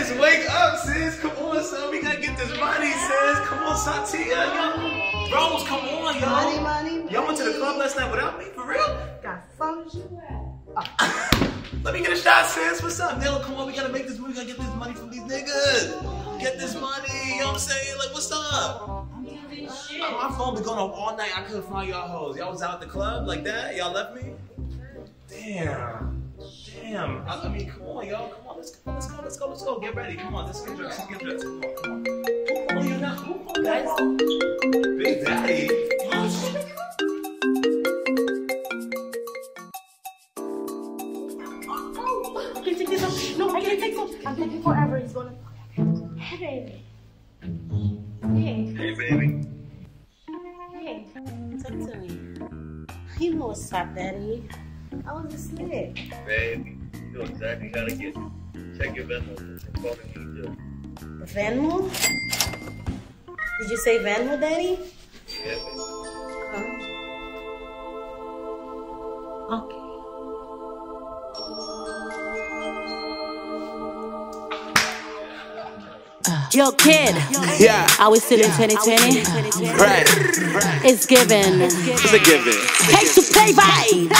sis, wake up, sis. Come on, son. We gotta get this money, sis. Come on, Satya, yo. Bros, come on, yo. Money. Y'all went to the club last night without me, for real? Got phones you at? Let me get a shot, sis. What's up, Nilla? Come on, we gotta make this money. We gotta get this money from these niggas. Get this money. You know what I'm saying? Like, what's up? My phone been going off all night. I couldn't find y'all hoes. Y'all was out at the club like that? Y'all left me? Damn. I mean, come on, y'all. Come on, let's go. Get ready. Come on, let's get dressed. Come on. Who you not? Who, guys? Big Daddy. No, I can't take them. I'm taking forever. He's gonna. Hey, baby. Hey, baby. Hey. Talk to me. You know what's up, Daddy. I was asleep. Baby, you know exactly how to get. Check your Venmo and call me when you do. Venmo? Did you say Venmo, Daddy? Yeah, baby. Okay. Yo, kid. Yeah. Are we still in 2020? Right. It's given. It's a given. Hate to play by.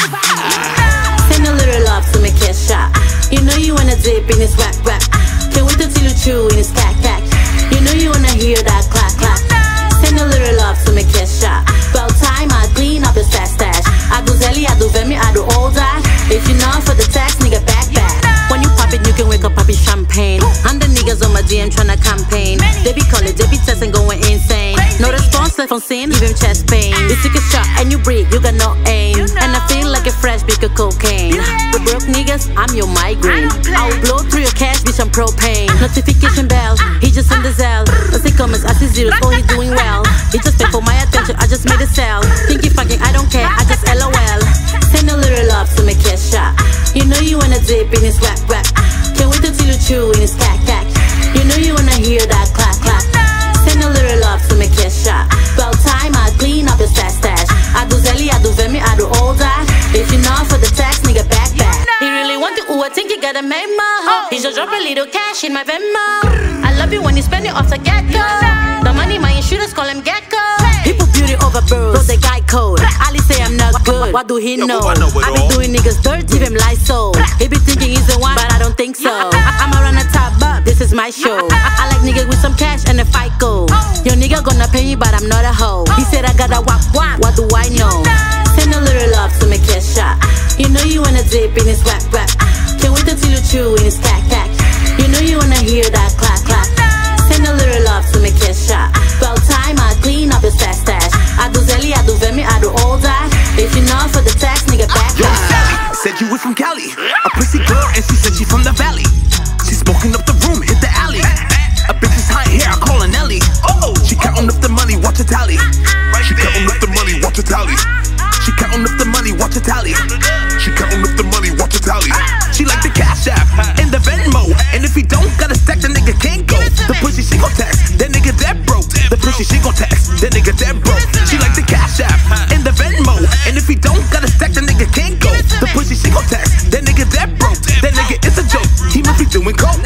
Send a little love to make it shot. You know you wanna dip in this rap. Can't wait until you chew in this cack. You know you wanna hear that clack. Send a little love to make it shot. About time I clean up your stash. I do Zelly, I do Vemi, I do all that. If you know for the tax, nigga back. When you pop it, you can wake up popping champagne. I'm the niggas on my DM tryna campaign. They be calling, they be testing, going insane. No response left on scene, give him chest pain. You took a shot and you breathe, you got no aim. And I feel like a fresh big of cocaine. The broke niggas, I'm your migraine. I will blow through your cash, bitch, I'm propane. Notification bell, he just in the Zell. I see comments, I see zeros, oh he doing well. He just paid for my attention, I just made a sell. Think he fucking, I don't care, I just LOL. Send a little love to make it shot. You know you wanna dip in this rap. Can't wait until you chew in this cack. You know you wanna hear that clack. Send a little love to make it shot. About time I clean up your stash. I do Zelly, I do Vemi, I do all that. If you know for the tax, nigga back. He really want to, I think you got a memo. He just drop a little cash in my Venmo. I love you when you spend it off the get-go. The money, my insurance, call him Gecko. People beauty over birds, bro, the guy code. Ali say I'm not good, what do he know? I be doing niggas dirt, give him Lysol. He be thinking he's the one, but I don't think so. I'ma run a top up, this is my show. I like niggas with some cash and a FICO. Your nigga gonna pay me, but I'm not a hoe. He said I got a wap, what do I know? Send a little love to make it shot. You know you wanna dip in this rap. Can't wait until you chew in this cack. You know you wanna hear that clack. Send a little love to make it shot. About time I clean up your stash. I do Zelly, I do Vemi, I do all that. If you know for the tax, nigga back. Yo, Sally said you was from Cali. A prissy girl and she said she from the valley. She smoking up the room, hit the alley. A bitch is high here, I call her Nelly. She counting up the money, watch her tally. She counting up the money, watch her tally. She counting up the money, watch her tally. She counting up the money, watch her tally. She like the Cash App and the Venmo. And if he don't got a stack, the nigga can't go. The pussy she gon' text, that nigga dead broke. The pussy she gon' text, that nigga dead broke. She like the Cash App and the Venmo. And if he don't got a stack, the nigga can't go. The pussy she gon' text, that nigga dead broke. That nigga is a joke, he must be doing coke.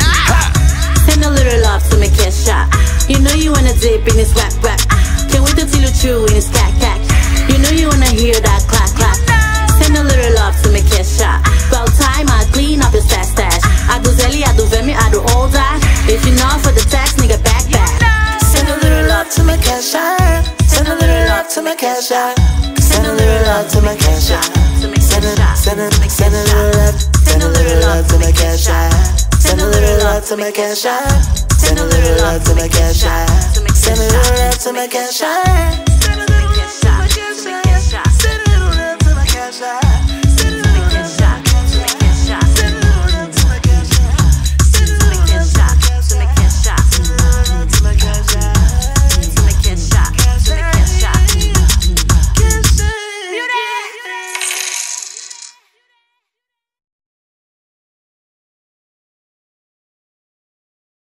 Send a little love to make it shot. You know you wanna dip in this rap. Can't wait until you chew in this cack. You know you wanna hear that clack. Send a little love to make it shot. About time I clean up your stash. I do Zelly, I do Vemi, I do all that. If you know for the tax, nigga back. Send a little love to my cash out. Send a little love to my cash out. Send a little love to my cash out. Send a little love. Send a little love to my cash out. Send a little love to my cash out. Send a little love to my cash out. Send a little love to my cash out.